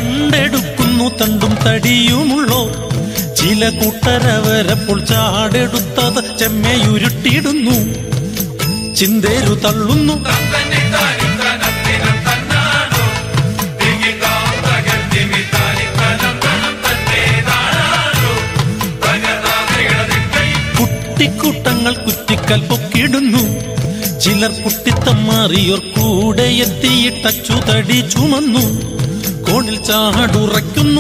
കണ്ടെടുക്കുന്നു തണ്ടും തടിയുമുള്ളോ. ചില കൂട്ടരവരപ്പോൾ ചാടെടുത്തത് ചെമ്മയുരുട്ടിടുന്നു. ചിന്തേരു തള്ളുന്നു. കുട്ടിക്കൂട്ടങ്ങൾ കുറ്റിക്കൽ പൊക്കിടുന്നു. ചിലർ കുട്ടിത്തം മാറിയോർ കൂടെ എത്തിയിട്ടച്ചു തടി ചുമന്നു. കോണിൽ ചാടുറയ്ക്കുന്നു.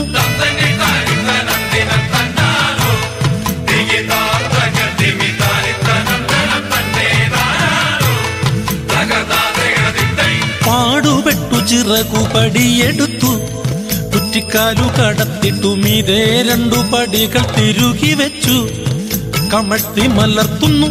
പാടുപെട്ടു ചിറകു പടിയെടുത്തു. കുറ്റിക്കാലു കടത്തിട്ടു മീതേ 2 പടികൾ തിരുകി വെച്ചു. കമഴ്ത്തി മലർത്തുന്നു.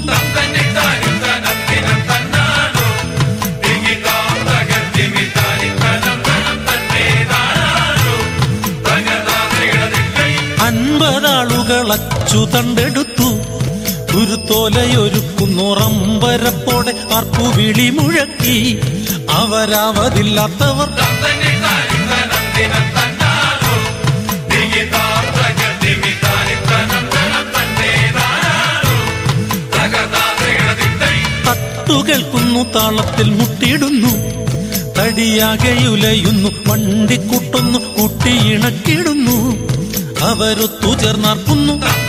അൻപതാളുകളച്ചു തണ്ടെടുത്തു. കുരുത്തോലയൊരുക്കുന്നു. റമ്പരപ്പോടെ ആർപ്പുവിളി മുഴക്കി. അവരാവതില്ലാത്തവർ തട്ടുകേൾക്കുന്നു. താളത്തിൽ മുട്ടിയിടുന്നു. തടിയാകെയുലയുന്നു. വണ്ടിക്കൂട്ടുന്നു. കൂട്ടിയിണക്കിടുന്നു. അവരൊത്തു ചേർന്നാർക്കുന്നു.